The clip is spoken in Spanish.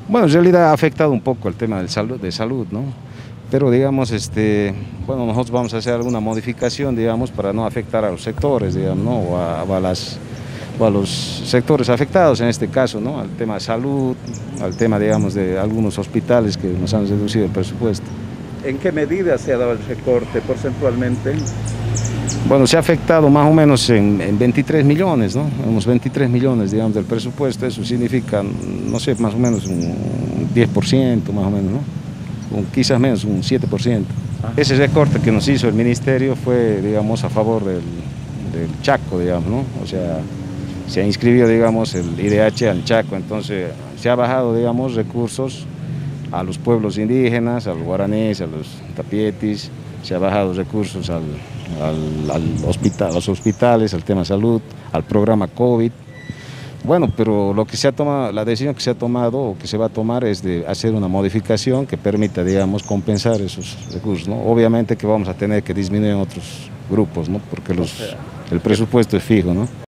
Bueno, en realidad ha afectado un poco el tema de salud, ¿no? Pero digamos, bueno, nosotros vamos a hacer alguna modificación, digamos, para no afectar a los sectores, digamos, ¿no? O a los sectores afectados en este caso, ¿no? Al tema de salud, al tema, digamos, de algunos hospitales que nos han reducido el presupuesto. ¿En qué medida se ha dado el recorte porcentualmente? Bueno, se ha afectado más o menos en 23 millones, ¿no? Unos 23 millones, digamos, del presupuesto. Eso significa, no sé, más o menos un 10%, más o menos, ¿no? Quizás menos, un 7%. Ajá. Ese recorte que nos hizo el ministerio fue, digamos, a favor del Chaco, digamos, ¿no? O sea, se ha inscribido, digamos, el IDH al Chaco, entonces se ha bajado, digamos, recursos a los pueblos indígenas, a los guaraníes, a los tapietis, se ha bajado recursos al hospital, a los hospitales, al tema de salud, al programa COVID. Bueno, pero lo que se ha tomado, la decisión que se ha tomado o que se va a tomar es de hacer una modificación que permita, digamos, compensar esos recursos, ¿no? Obviamente que vamos a tener que disminuir en otros grupos, ¿no? Porque O sea, el presupuesto es fijo, ¿no?